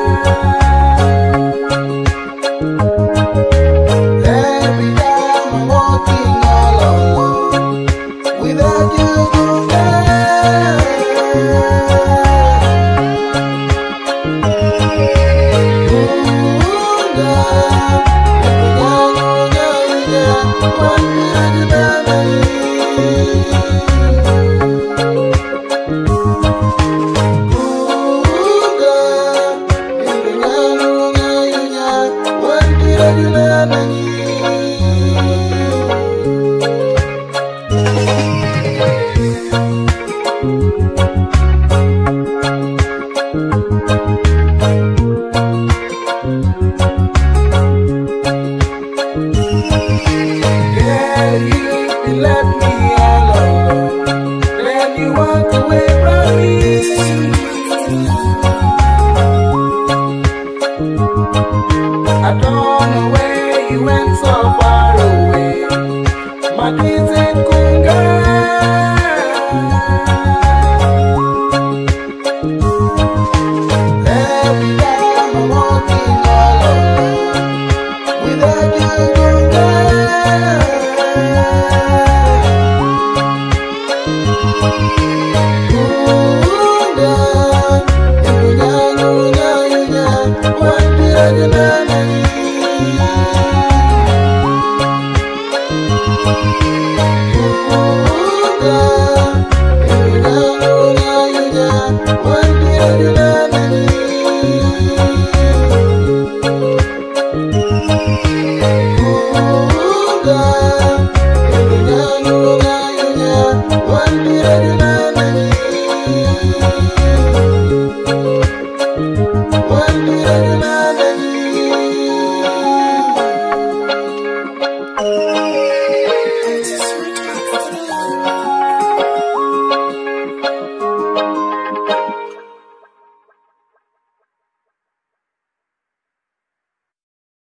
Let me alone. Then you walk away from me. I don't know where you went so far away. My kids in Kunyi. Every time I'm walking all alone without you, One